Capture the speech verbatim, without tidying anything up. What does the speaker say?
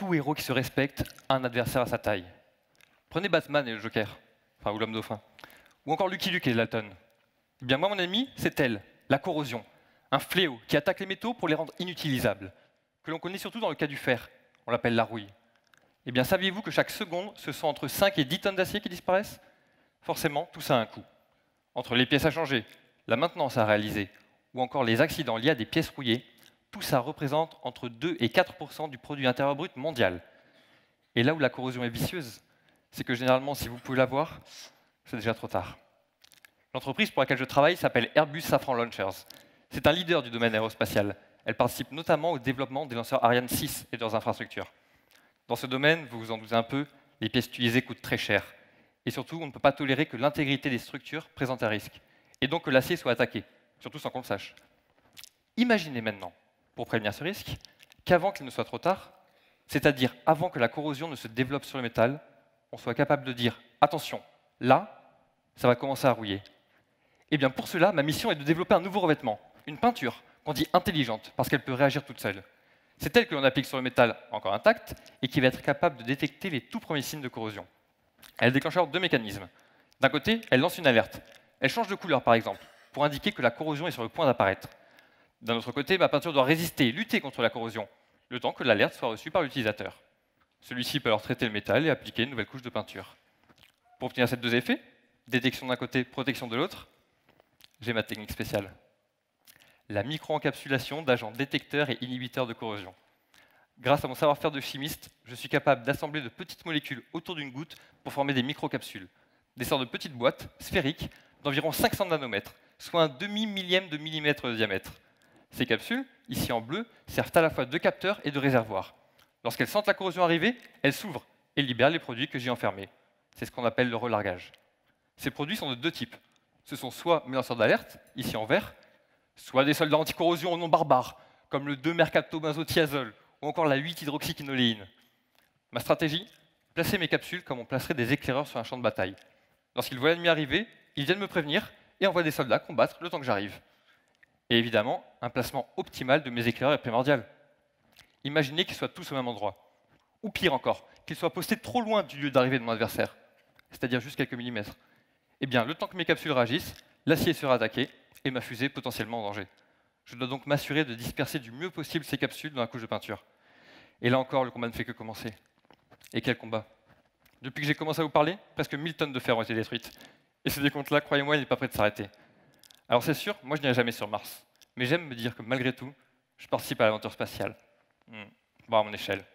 tout héros qui se respecte a un adversaire à sa taille. Prenez Batman et le Joker, enfin, ou l'homme dauphin, ou encore Lucky Luke et Dalton. Eh bien moi, mon ennemi, c'est elle, la corrosion, un fléau qui attaque les métaux pour les rendre inutilisables, que l'on connaît surtout dans le cas du fer, on l'appelle la rouille. Eh bien saviez-vous que chaque seconde, ce sont entre cinq et dix tonnes d'acier qui disparaissent? Forcément, tout ça a un coût. Entre les pièces à changer, la maintenance à réaliser, ou encore les accidents liés à des pièces rouillées, tout ça représente entre deux et quatre pour cent du produit intérieur brut mondial. Et là où la corrosion est vicieuse, c'est que généralement, si vous pouvez la voir, c'est déjà trop tard. L'entreprise pour laquelle je travaille s'appelle Airbus Safran Launchers. C'est un leader du domaine aérospatial. Elle participe notamment au développement des lanceurs Ariane six et de leurs infrastructures. Dans ce domaine, vous vous en doutez un peu, les pièces utilisées coûtent très cher. Et surtout, on ne peut pas tolérer que l'intégrité des structures présente un risque, et donc que l'acier soit attaqué, surtout sans qu'on le sache. Imaginez maintenant, pour prévenir ce risque, qu'avant qu'il ne soit trop tard, c'est-à-dire avant que la corrosion ne se développe sur le métal, on soit capable de dire « Attention, là, ça va commencer à rouiller ». Eh bien pour cela, ma mission est de développer un nouveau revêtement, une peinture qu'on dit intelligente, parce qu'elle peut réagir toute seule. C'est elle que l'on applique sur le métal encore intact, et qui va être capable de détecter les tout premiers signes de corrosion. Elle déclenche alors deux mécanismes. D'un côté, elle lance une alerte. Elle change de couleur, par exemple, pour indiquer que la corrosion est sur le point d'apparaître. D'un autre côté, ma peinture doit résister, lutter contre la corrosion, le temps que l'alerte soit reçue par l'utilisateur. Celui-ci peut alors traiter le métal et appliquer une nouvelle couche de peinture. Pour obtenir ces deux effets, détection d'un côté, protection de l'autre, j'ai ma technique spéciale. La micro-encapsulation d'agents détecteurs et inhibiteurs de corrosion. Grâce à mon savoir-faire de chimiste, je suis capable d'assembler de petites molécules autour d'une goutte pour former des microcapsules, des sortes de petites boîtes sphériques d'environ cinq cents nanomètres, soit un demi-millième de millimètre de diamètre. Ces capsules, ici en bleu, servent à la fois de capteurs et de réservoirs. Lorsqu'elles sentent la corrosion arriver, elles s'ouvrent et libèrent les produits que j'ai enfermés. C'est ce qu'on appelle le relargage. Ces produits sont de deux types. Ce sont soit mes lanceurs d'alerte, ici en vert, soit des soldats anticorrosion au nom barbare, comme le deux mercaptobenzothiazole ou encore la huit hydroxyquinoléine. Ma stratégie, placer mes capsules comme on placerait des éclaireurs sur un champ de bataille. Lorsqu'ils voient l'ennemi arriver, ils viennent me prévenir et envoient des soldats combattre le temps que j'arrive. Et évidemment, un placement optimal de mes éclaireurs est primordial. Imaginez qu'ils soient tous au même endroit. Ou pire encore, qu'ils soient postés trop loin du lieu d'arrivée de mon adversaire, c'est-à-dire juste quelques millimètres. Eh bien, le temps que mes capsules réagissent, l'acier sera attaqué et ma fusée potentiellement en danger. Je dois donc m'assurer de disperser du mieux possible ces capsules dans la couche de peinture. Et là encore, le combat ne fait que commencer. Et quel combat! Depuis que j'ai commencé à vous parler, presque mille tonnes de fer ont été détruites. Et ce décompte-là, croyez-moi, il n'est pas prêt de s'arrêter. Alors c'est sûr, moi je n'irai jamais sur Mars. Mais j'aime me dire que malgré tout, je participe à l'aventure spatiale. Hmm. Bon, à mon échelle.